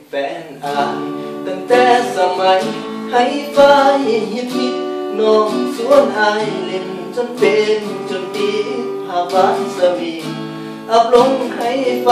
แฟนอายตั้งแต่สมัยให้ฟ้าฮิตน้องสวนอายเล่นจนเป็นจนตีภาพวานสวีอัพลงให้ไฟ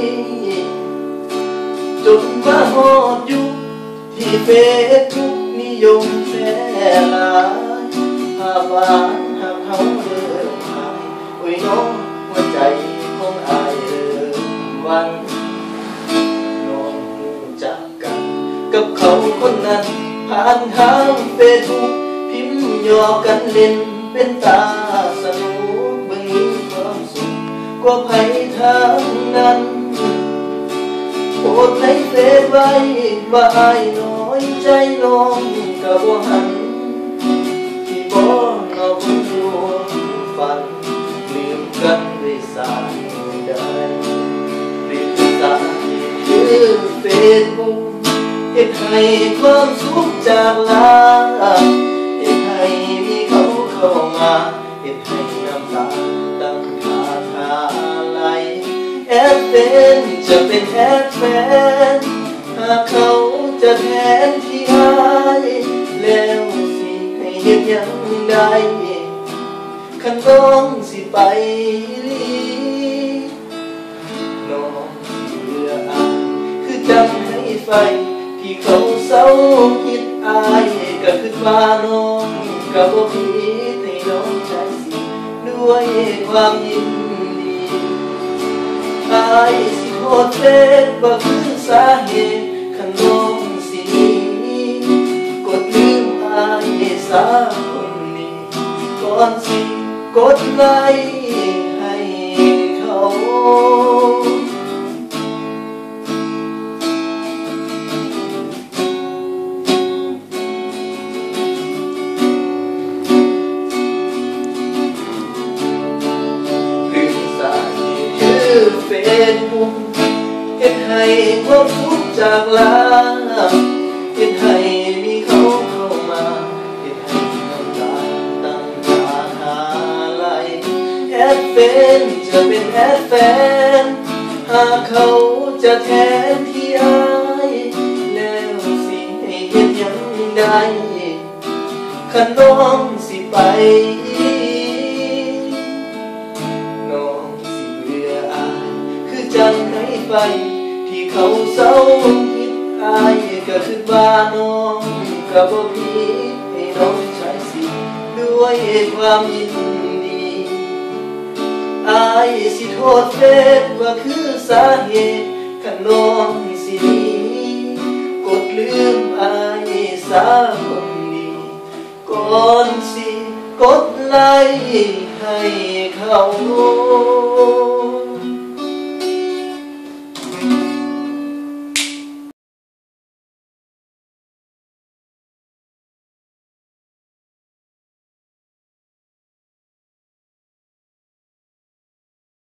จนมาฮอดยุคที่เฟซบุ๊กนิยมแชร์หลายภาพหวานหากเขาเดินหายโอ้ยน้องหัวใจของอายเริ่มวันน้องรู้จักกันกับเขาคนนั้นผ่านทางเฟซบุ๊กพิมพ์ย่อกันเล่นเป็นตาสนุกเบิ่งมีความสุขกว่าไผทางนั้นโพสในเฟซไว้ว่าอายน้อยใจน้องก็บ่หันที่บ่นอกดวงฝันลืมกันด้วยสายใดลืมสายคือเฟซบุ๊กเฮ็ดให้ความสุขจากลาเฮ็ดให้มีเขาเข้ามาเฮ็ดให้น้ำตาตั้งคาถาไหลแอบเป็นจะเป็นแอบแฟนหากเขาจะแทนที่อายแล้วสิให้เฮ็ดยังได้คันน้องสิไปลีน้องสิเบื่ออายคือจังให้ไฟที่เขาเศร้าคิดอายก็คือว่าน้องก็บ่ผิดให้น้องใจสิด้วยความยินดีอายสิโทษเฟซบ่คือสาเหตุคันน้องสิหนีกดลืมอายซะคนนี้ก่อนสิกดไลค์ให้เขาเฟซบุ๊กเฮ็ดให้ความสุขจากลาเฮ็ดให้มีเขาเข้ามาเฮ็ดให้น้ำตาตั้งตาหาไหลแอดเป็นจะเป็นแอดแฟนหากเขาจะแทนที่อายแล้วสิให้เฮ็ดยังได้คันน้องสิไปจังให้ไฟที่เขาเศร้าคิดอายก็คือว่าน้องก็บ่ผิดให้น้องใช้สิด้วยความยินดีอายสิโทษเฟซว่าคือสาเหตุคันน้องสิหนีกดลืมอายซะคนดีก่อนสิกดไลค์ให้เขา